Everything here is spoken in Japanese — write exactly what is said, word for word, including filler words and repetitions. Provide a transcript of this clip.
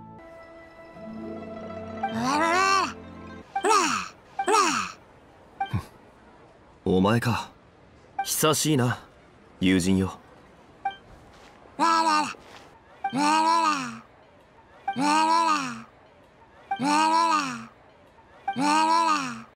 お前か。久しいな、友人よ。 ララララララララララララララララ